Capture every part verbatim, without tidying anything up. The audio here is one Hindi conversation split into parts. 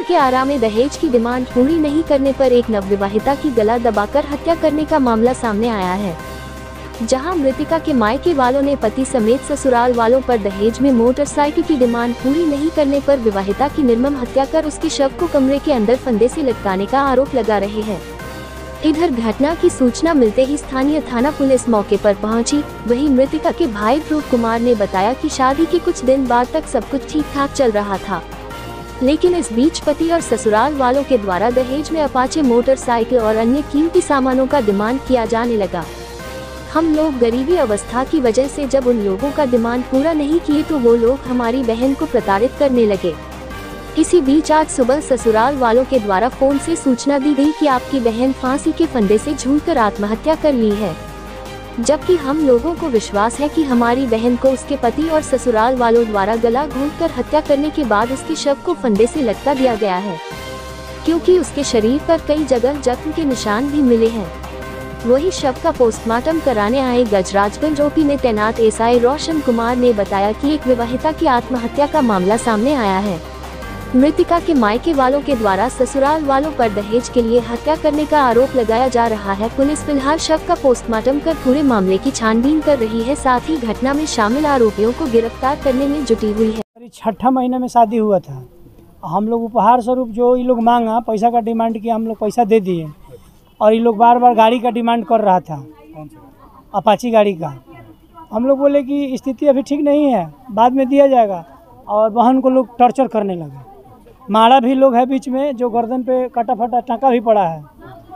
के आरा में दहेज की डिमांड पूरी नहीं करने पर एक नवविवाहिता की गला दबाकर हत्या करने का मामला सामने आया है, जहां मृतिका के मायके वालों ने पति समेत ससुराल वालों पर दहेज में मोटरसाइकिल की डिमांड पूरी नहीं करने पर विवाहिता की निर्मम हत्या कर उसके शव को कमरे के अंदर फंदे से लटकाने का आरोप लगा रहे हैं। इधर घटना की सूचना मिलते ही स्थानीय थाना पुलिस मौके पर पहुंची। वहीं मृतिका के भाई ध्रुव कुमार ने बताया कि शादी के कुछ दिन बाद तक सब कुछ ठीक ठाक चल रहा था, लेकिन इस बीच पति और ससुराल वालों के द्वारा दहेज में अपाचे मोटरसाइकिल और अन्य कीमती सामानों का डिमांड किया जाने लगा। हम लोग गरीबी अवस्था की वजह से जब उन लोगों का डिमांड पूरा नहीं किए तो वो लोग हमारी बहन को प्रताड़ित करने लगे। इसी बीच आज सुबह ससुराल वालों के द्वारा फोन से सूचना दी गई कि आपकी बहन फांसी के फंदे से झूलकर आत्महत्या कर ली है, जबकि हम लोगों को विश्वास है कि हमारी बहन को उसके पति और ससुराल वालों द्वारा गला घोंटकर हत्या करने के बाद उसके शव को फंदे से लटका दिया गया है, क्योंकि उसके शरीर पर कई जगह जख्म के निशान भी मिले हैं। वही शव का पोस्टमार्टम कराने आए गजराजगंज ओपी में तैनात एसआई रोशन कुमार ने बताया कि एक विवाहिता की आत्महत्या का मामला सामने आया है। मृतिका के मायके वालों के द्वारा ससुराल वालों पर दहेज के लिए हत्या करने का आरोप लगाया जा रहा है। पुलिस फिलहाल शव का पोस्टमार्टम कर पूरे मामले की छानबीन कर रही है, साथ ही घटना में शामिल आरोपियों को गिरफ्तार करने में जुटी हुई है। छठा महीने में शादी हुआ था, हम लोग उपहार स्वरूप जो ये लोग मांगा पैसा का डिमांड किया, हम लोग पैसा दे दिए और ये लोग बार बार गाड़ी का डिमांड कर रहा था, अपाची गाड़ी का। हम लोग बोले कि स्थिति अभी ठीक नहीं है, बाद में दिया जाएगा, और बहन को लोग टॉर्चर करने लगे। माड़ा भी लोग है बीच में, जो गर्दन पे कटा फटा टाँका भी पड़ा है।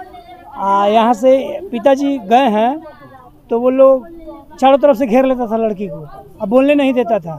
आ, यहाँ से पिताजी गए हैं तो वो लोग चारों तरफ से घेर लेता था लड़की को, अब बोलने नहीं देता था।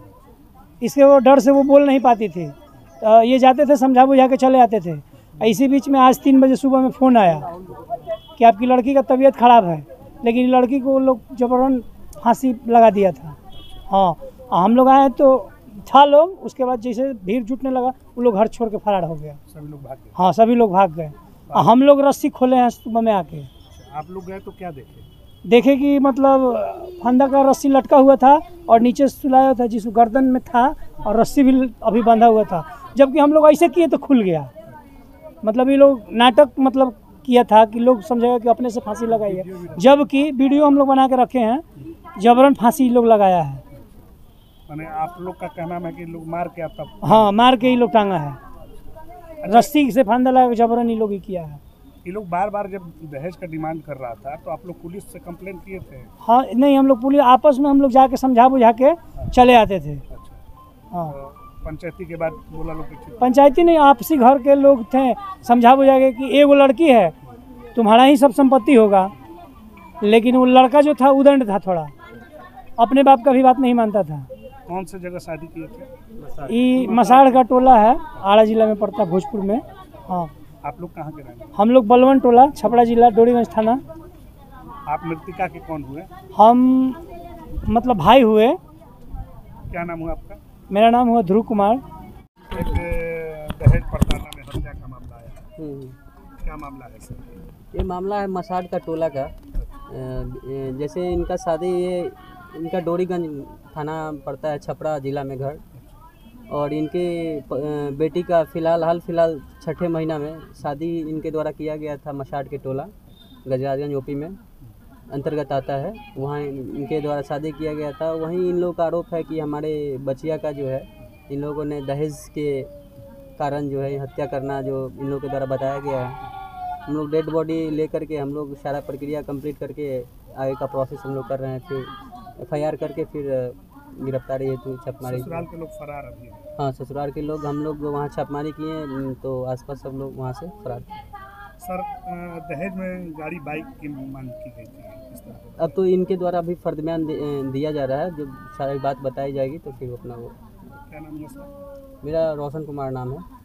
इसके वो डर से वो बोल नहीं पाती थी। तो ये जाते थे, समझा बुझा के चले आते थे। इसी बीच में आज तीन बजे सुबह में फ़ोन आया कि आपकी लड़की का तबीयत ख़राब है, लेकिन लड़की को वो लोग जबरन फांसी लगा दिया था। हाँ, हम लोग आए तो था लोग, उसके बाद जैसे भीड़ जुटने लगा वो लोग घर छोड़ के फरार हो गया। सभी लोग भाग गए? हाँ, सभी लोग भाग गए। हम लोग रस्सी खोले हैं सुबह में आके। आप लोग गए तो क्या देखे? देखे कि मतलब फंदा का रस्सी लटका हुआ था और नीचे सुलाया था, जिस गर्दन में था, और रस्सी भी अभी बंधा हुआ था। जबकि हम लोग ऐसे किए तो खुल गया। मतलब ये लोग नाटक मतलब किया था कि लोग समझेगा कि अपने से फांसी लगाई है, जबकि वीडियो हम लोग बना के रखे हैं, जबरन फांसी लोग लगाया है। माने आप लोग का कहना है कि लोग मार के आप तब? हाँ, मार के ही लोग टांगा है। अच्छा, रस्सी से फंदा लगा के जबरन ही लोग ही किया है। ये लोग बार बार जब दहेज का डिमांड कर रहा था तो आप लोग पुलिस से कंप्लेंट किए थे? हाँ, नहीं, हम लोग पुलिस आपस में हम लोग जाके समझा बुझा के चले आते थे। अच्छा। हाँ, तो पंचायती के बाद बोला लोग कि पंचायती नहीं, आपसी घर के लोग थे, समझा बुझा के कि एक वो लड़की है, तुम्हारा ही सब संपत्ति होगा। लेकिन वो लड़का जो था उदंड था, थोड़ा अपने बाप का भी बात नहीं मानता था। कौन से जगह शादी किए थे? ये मसाड़ का टोला है, आरा जिला में पड़ता, भोजपुर में। हाँ। आप लोग कहाँ के रहने? हम लोग बलवन टोला, छपरा जिला, डोरीगंज थाना। आप मृतिका के कौन हुए? हम मतलब भाई हुए। क्या नाम हुआ आपका? मेरा नाम हुआ ध्रुव कुमार। एक दहेज प्रताड़ना में हत्या का मामला आया, क्या मामला है सर? ये मामला है मसाड़ का टोला का। जैसे इनका शादी, ये इनका डोरीगंज थाना पड़ता है, छपरा जिला में घर, और इनके बेटी का फ़िलहाल हाल फिलहाल छठे महीना में शादी इनके द्वारा किया गया था। मसाड़ के टोला गजराजगंज ओपी में अंतर्गत आता है, वहाँ इनके द्वारा शादी किया गया था। वहीं इन लोगों का आरोप है कि हमारे बचिया का जो है, इन लोगों ने दहेज के कारण जो है हत्या करना जो इन लोगों के द्वारा बताया गया है। हम लोग डेड बॉडी लेकर के हम लोग सारा प्रक्रिया कंप्लीट करके आगे का प्रोसेस हम लोग कर रहे हैं। फिर एफ आई आर करके फिर गिरफ्तारी हेतु छापेमारी। ससुराल के लोग फरार अभी? हाँ, ससुराल के लोग, हम लोग वहाँ छापेमारी किए तो आसपास सब लोग वहाँ से फरार। सर, दहेज में गाड़ी बाइक की मांग की गई थी, इस तरह? अब तो इनके द्वारा अभी फर्दबयान दिया जा रहा है, जब सारी बात बताई जाएगी तो फिर अपना वो। क्या नाम है सर? मेरा रोशन कुमार नाम है।